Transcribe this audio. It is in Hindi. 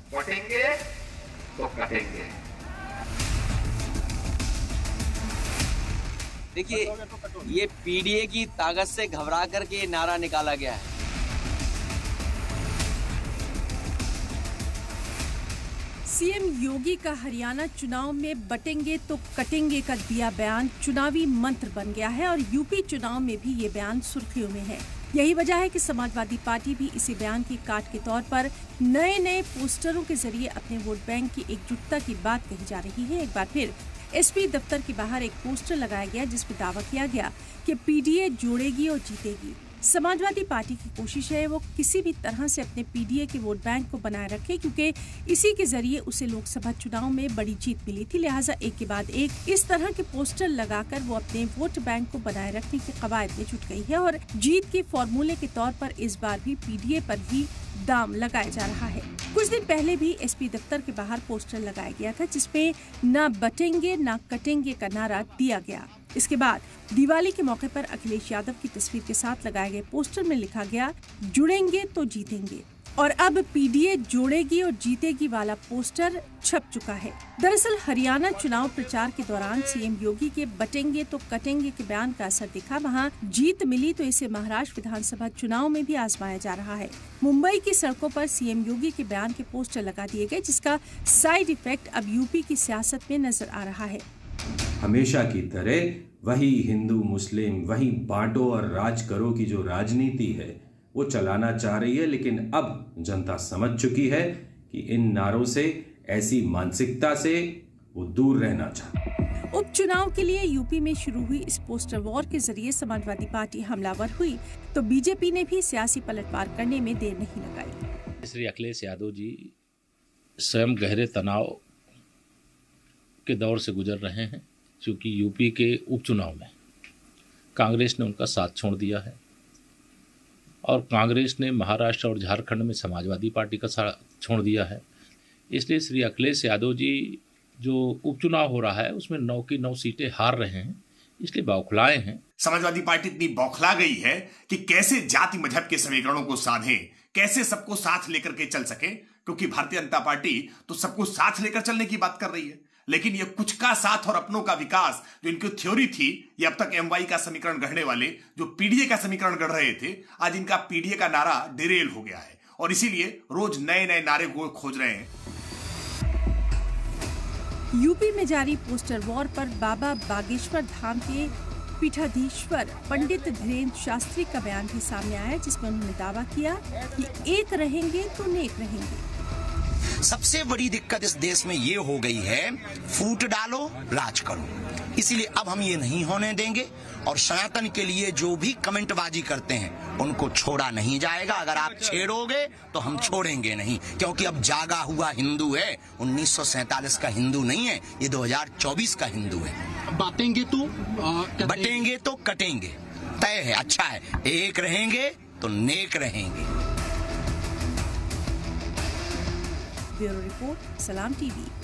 बटेंगे तो कटेंगे। देखिए, ये पीडीए की ताकत से घबरा करके ये नारा निकाला गया है। सीएम योगी का हरियाणा चुनाव में बटेंगे तो कटेंगे का दिया बयान चुनावी मंत्र बन गया है और यूपी चुनाव में भी ये बयान सुर्खियों में है। यही वजह है कि समाजवादी पार्टी भी इसी बयान की काट के तौर पर नए पोस्टरों के जरिए अपने वोट बैंक की एकजुटता की बात कही जा रही है। एक बार फिर एसपी दफ्तर के बाहर एक पोस्टर लगाया गया जिसमें दावा किया गया कि पीडीए जोड़ेगी और जीतेगी। समाजवादी पार्टी की कोशिश है वो किसी भी तरह से अपने पीडीए के वोट बैंक को बनाए रखे, क्योंकि इसी के जरिए उसे लोकसभा चुनाव में बड़ी जीत मिली थी। लिहाजा एक के बाद एक इस तरह के पोस्टर लगाकर वो अपने वोट बैंक को बनाए रखने की कवायद में जुट गई है और जीत के फॉर्मूले के तौर पर इस बार भी पीडीए पर ही दाम लगाया जा रहा है। कुछ दिन पहले भी एसपी दफ्तर के बाहर पोस्टर लगाया गया था जिसपे ना बटेंगे ना कटेंगे का नारा दिया गया। इसके बाद दिवाली के मौके पर अखिलेश यादव की तस्वीर के साथ लगाए गए पोस्टर में लिखा गया जुड़ेंगे तो जीतेंगे, और अब पीडीए जोड़ेगी और जीतेगी वाला पोस्टर छप चुका है। दरअसल हरियाणा चुनाव प्रचार के दौरान सीएम योगी के बटेंगे तो कटेंगे के बयान का असर दिखा। वहां जीत मिली तो इसे महाराष्ट्र विधानसभा चुनाव में भी आजमाया जा रहा है। मुंबई की सड़कों पर सीएम योगी के बयान के पोस्टर लगा दिए गए, जिसका साइड इफेक्ट अब यूपी की सियासत में नजर आ रहा है। हमेशा की तरह वही हिंदू मुस्लिम, वही बांटो और राज करो की जो राजनीति है वो चलाना चाह रही है, लेकिन अब जनता समझ चुकी है कि इन नारों से, ऐसी मानसिकता से वो दूर रहना चाहती। उपचुनाव के लिए यूपी में शुरू हुई इस पोस्टर वॉर के जरिए समाजवादी पार्टी हमलावर हुई तो बीजेपी ने भी सियासी पलटवार करने में देर नहीं लगाई। श्री अखिलेश यादव जी स्वयं गहरे तनाव के दौर से गुजर रहे हैं, क्योंकि यूपी के उपचुनाव में कांग्रेस ने उनका साथ छोड़ दिया है और कांग्रेस ने महाराष्ट्र और झारखंड में समाजवादी पार्टी का साथ छोड़ दिया है। इसलिए श्री अखिलेश यादव जी जो उपचुनाव हो रहा है उसमें 9 की 9 सीटें हार रहे हैं, इसलिए बौखलाए हैं। समाजवादी पार्टी इतनी बौखला गई है कि कैसे जाति मजहब के समीकरणों को साधे, कैसे सबको साथ लेकर के चल सके, क्योंकि भारतीय जनता पार्टी तो सबको साथ लेकर चलने की बात कर रही है, लेकिन ये कुछ का साथ और अपनों का विकास जो इनकी थ्योरी थी, ये अब तक एमवाई का समीकरण गढ़ने वाले जो पीडीए का समीकरण गढ़ रहे थे, आज इनका पीडीए का नारा डिरेल हो गया है और इसीलिए रोज नए नारे खोज रहे हैं। यूपी में जारी पोस्टर वॉर पर बाबा बागेश्वर धाम के पीठाधीश्वर पंडित धीरेन्द्र शास्त्री का बयान भी सामने आया, जिसमें उन्होंने दावा किया कि एक रहेंगे तो नेक रहेंगे। सबसे बड़ी दिक्कत इस देश में ये हो गई है, फूट डालो राज करो, इसीलिए अब हम ये नहीं होने देंगे और सनातन के लिए जो भी कमेंटबाजी करते हैं उनको छोड़ा नहीं जाएगा। अगर आप छेड़ोगे तो हम छोड़ेंगे नहीं, क्योंकि अब जागा हुआ हिंदू है, 1947 का हिंदू नहीं है, ये 2024 का हिंदू है। बातेंगे तो बटेंगे तो कटेंगे, तय है, अच्छा है, एक रहेंगे तो नेक रहेंगे। ब्यूरो रिपोर्ट, सलाम टीवी।